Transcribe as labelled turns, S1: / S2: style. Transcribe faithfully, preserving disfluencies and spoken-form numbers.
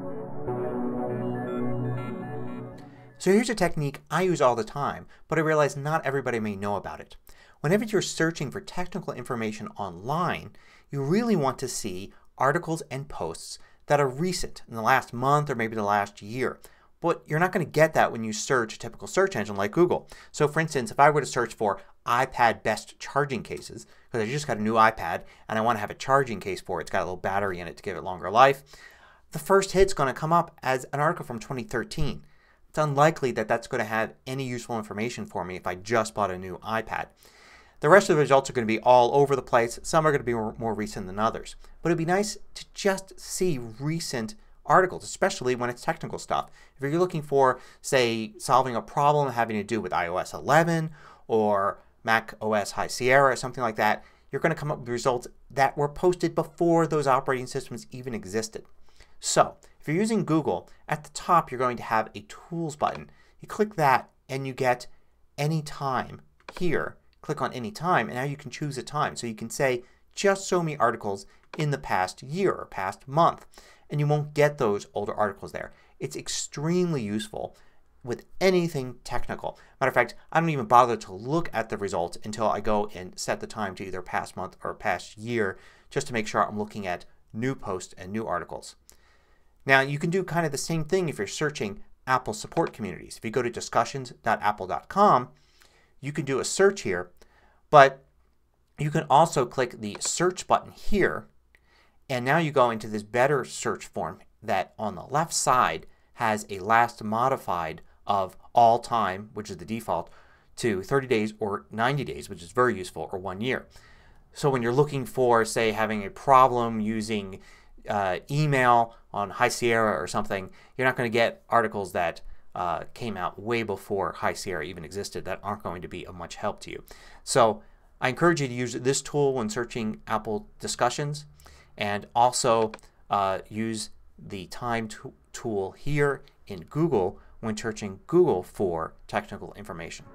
S1: So here's a technique I use all the time, but I realize not everybody may know about it. Whenever you're searching for technical information online, you really want to see articles and posts that are recent, in the last month or maybe the last year. But you're not going to get that when you search a typical search engine like Google. So for instance, if I were to search for iPad best charging cases, because I just got a new iPad and I want to have a charging case for it, it's got a little battery in it to give it longer life, the first hit's going to come up as an article from twenty thirteen. It's unlikely that that's going to have any useful information for me if I just bought a new iPad. The rest of the results are going to be all over the place. Some are going to be more, more recent than others. But it would be nice to just see recent articles, especially when it's technical stuff. If you're looking for, say, solving a problem having to do with i O S eleven or Mac O S High Sierra or something like that, you're going to come up with results that were posted before those operating systems even existed. So if you're using Google, at the top you're going to have a Tools button. You click that and you get Anytime here. Click on Anytime and now you can choose a time. So you can say just show me articles in the past year or past month. And you won't get those older articles there. It's extremely useful with anything technical. Matter of fact, I don't even bother to look at the results until I go and set the time to either past month or past year just to make sure I'm looking at new posts and new articles. Now you can do kind of the same thing if you're searching Apple support communities. If you go to discussions dot apple dot com, you can do a search here, but you can also click the search button here and now you go into this better search form that on the left side has a last modified of all time, which is the default, to thirty days or ninety days, which is very useful, or one year. So when you're looking for, say, having a problem using uh, email on High Sierra or something, you're not going to get articles that uh, came out way before High Sierra even existed that aren't going to be of much help to you. So I encourage you to use this tool when searching Apple discussions, and also uh, use the time tool here in Google when searching Google for technical information.